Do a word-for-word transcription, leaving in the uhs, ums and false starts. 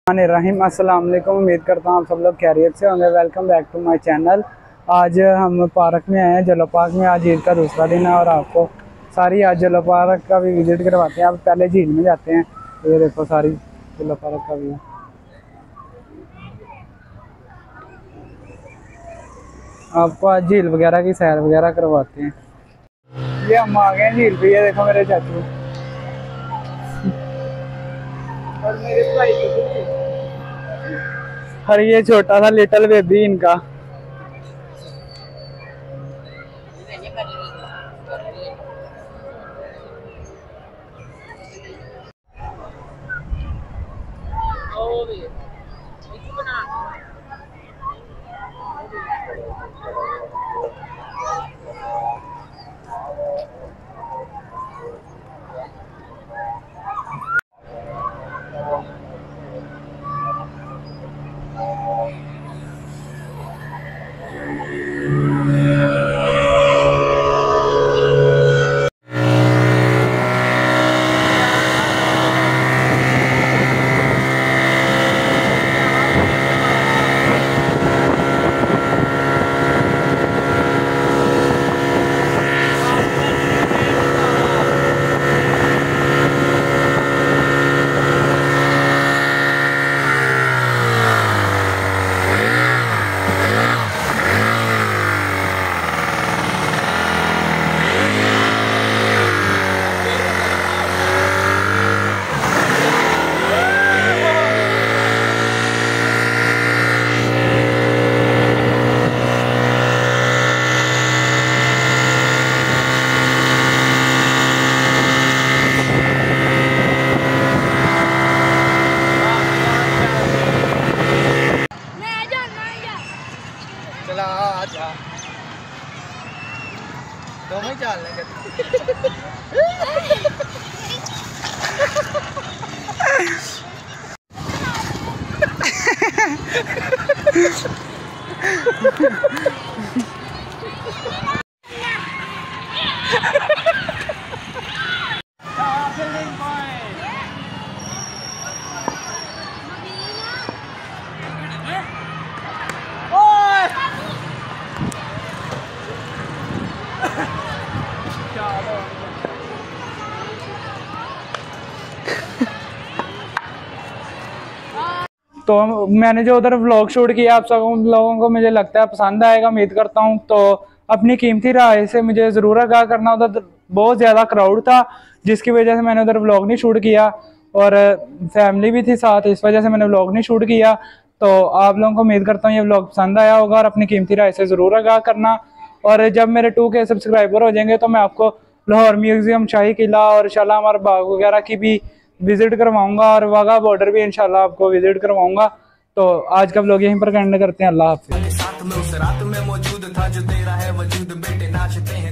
रहीम अस्सलाम वालेकुम। उम्मीद करता हूँ आप सब लोग खैरियत से होंगे। Welcome back to my channel. आज हम पार्क में आए हैं, जलो पार्क में। आज ईद का दूसरा दिन है और आपको सारी आज जलो पार्क का भी विजिट करवाते हैं। आप पहले झील में जाते हैं। ये देखो सारी जलो पार्क का व्यू। आपको आज झील वगैरह की सैर वगैरह करवाते हैं। ये हम आ गए हैं झील पे। ये देखो मेरे चाचू और मेरे भाई और ये छोटा सा लिटिल बेबी इनका। चला आजा तो मैं चल लेंगे। तो मैंने जो उधर व्लॉग शूट किया आप सब लोगों को मुझे लगता है पसंद आएगा, उम्मीद करता हूँ। तो अपनी कीमती राय से मुझे ज़रूर आगाह करना। उधर बहुत ज़्यादा क्राउड था जिसकी वजह से मैंने उधर व्लॉग नहीं शूट किया और फैमिली भी थी साथ, इस वजह से मैंने व्लॉग नहीं शूट किया। तो आप लोगों को उम्मीद करता हूँ ये व्लॉग पसंद आया होगा और अपनी कीमती राय से ज़रूर आगाह करना। और जब मेरे टू के सब्सक्राइबर हो जाएंगे तो मैं आपको लाहौर म्यूजियम, शाही किला और शालामार बाग वगैरह की भी विजिट करवाऊंगा और वाघा बॉर्डर भी इंशाल्लाह आपको विजिट करवाऊंगा। तो आज का व्लॉग यहीं पर एंड करते हैं। अल्लाह हाफिज़।